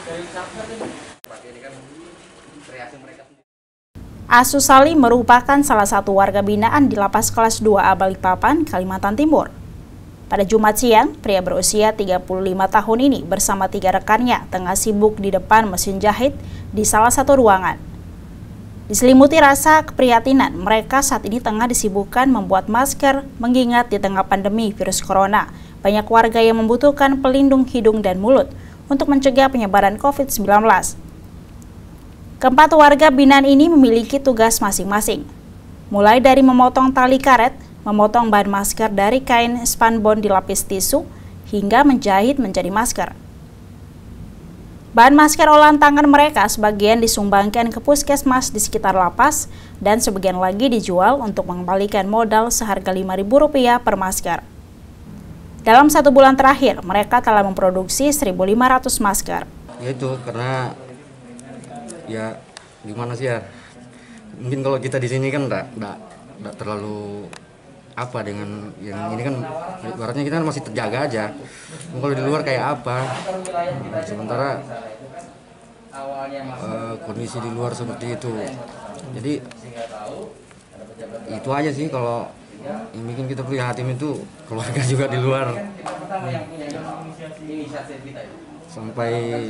Asus Sali merupakan salah satu warga binaan di Lapas Kelas 2A Balikpapan, Kalimantan Timur. Pada Jumat siang, pria berusia 35 tahun ini bersama 3 rekannya tengah sibuk di depan mesin jahit di salah satu ruangan. Diselimuti rasa keprihatinan, mereka saat ini tengah disibukkan membuat masker mengingat di tengah pandemi virus corona, banyak warga yang membutuhkan pelindung hidung dan mulut untuk mencegah penyebaran COVID-19. Keempat warga binaan ini memiliki tugas masing-masing, mulai dari memotong tali karet, memotong bahan masker dari kain spanbond dilapis tisu, hingga menjahit menjadi masker. Bahan masker olahan tangan mereka sebagian disumbangkan ke puskesmas di sekitar lapas dan sebagian lagi dijual untuk mengembalikan modal seharga Rp5.000 per masker. Dalam 1 bulan terakhir, mereka telah memproduksi 1.500 masker. Ya itu karena ya gimana sih ya, mungkin kalau kita di sini kan enggak terlalu apa dengan yang ini kan, ibaratnya kita kan masih terjaga aja. Kalau di luar kayak apa, sementara kondisi di luar seperti itu, jadi itu aja sih. Kalau yang bikin kita prihatin itu keluarga juga di luar, sampai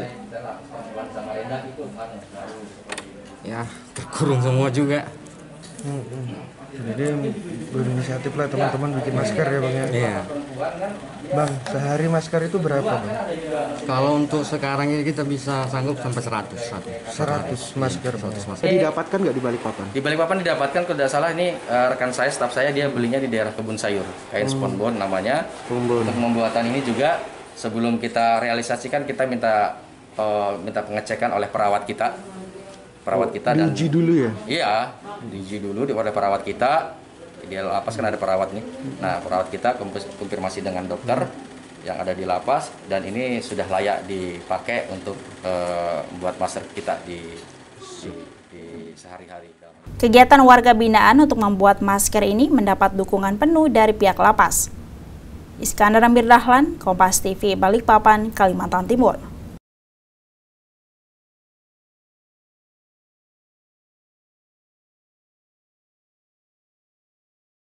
ya terkurung semua juga. Jadi berinisiatif lah teman-teman bikin masker ya Bang ya. Iya. Bang, sehari masker itu berapa Bang? Kalau untuk sekarang ini kita bisa sanggup sampai 100 masker. 100 masker. Didapatkan nggak di Balikpapan? Di Balikpapan didapatkan, kalau tidak salah ini rekan saya, staf saya, dia belinya di daerah Kebun Sayur, kain sponbond namanya. Untuk pembuatan ini juga sebelum kita realisasikan kita minta pengecekan oleh perawat kita. Dan diuji dulu ya? Iya, diuji dulu oleh perawat kita. Di lapas kan ada perawat nih. Nah, perawat kita konfirmasi dengan dokter yang ada di lapas, dan ini sudah layak dipakai untuk membuat masker kita di sehari-hari. Kegiatan warga binaan untuk membuat masker ini mendapat dukungan penuh dari pihak lapas. Iskandar Amir Dahlan, Kompas TV, Balikpapan, Kalimantan Timur.